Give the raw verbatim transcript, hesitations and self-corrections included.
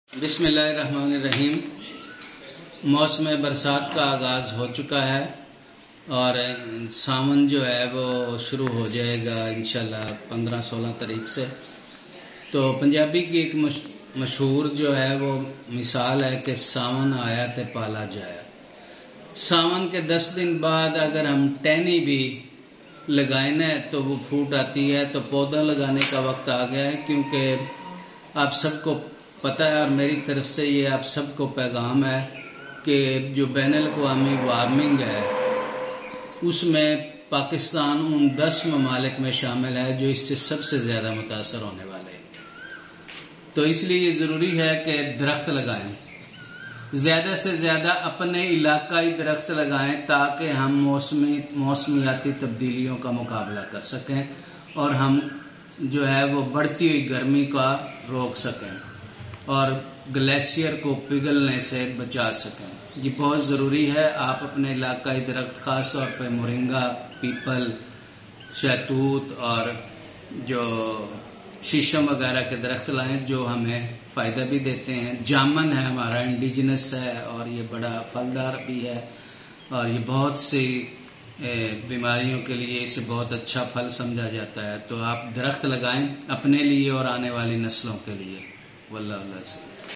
بسم اللہ الرحمن الرحیم۔ موسم برسات کا آغاز ہو چکا ہے اور ساون جو ہے وہ شروع ہو جائے گا انشاءاللہ پندرہ سولہ تاریخ سے۔ تو پنجابی کی ایک مشہور جو ہے وہ مثال ہے کہ ساون آیا تے پالا جایا۔ ساون کے دس دن بعد اگر ہم ٹہنی بھی لگائیں نا تو وہ پھوٹ آتی ہے، تو پودا لگانے کا وقت آ گیا ہے، کیونکہ آپ سب کو پتہ ہے اور میری طرف سے یہ آپ سب کو پیغام ہے کہ جو بین الاقوامی وارمنگ ہے اس میں پاکستان ان دس ممالک میں شامل ہے جو اس سے سب سے زیادہ متاثر ہونے والے ہیں۔ تو اس لیے یہ ضروری ہے کہ درخت لگائیں، زیادہ سے زیادہ اپنے علاقائی درخت لگائیں تاکہ ہم موسمی موسمیاتی تبدیلیوں کا مقابلہ کر سکیں اور ہم جو ہے وہ بڑھتی ہوئی گرمی کا روک سکیں اور گلیشیئر کو پگھلنے سے بچا سکیں۔ یہ بہت ضروری ہے۔ آپ اپنے علاقائی درخت خاص طور پہ مورنگا، پیپل، شہتوت اور جو شیشم وغیرہ کے درخت لائیں جو ہمیں فائدہ بھی دیتے ہیں۔ جامن ہے ہمارا انڈیجنس ہے اور یہ بڑا پھلدار بھی ہے اور یہ بہت سی بیماریوں کے لیے اسے بہت اچھا پھل سمجھا جاتا ہے۔ تو آپ درخت لگائیں اپنے لیے اور آنے والی نسلوں کے لیے۔ واللہ اللہ سے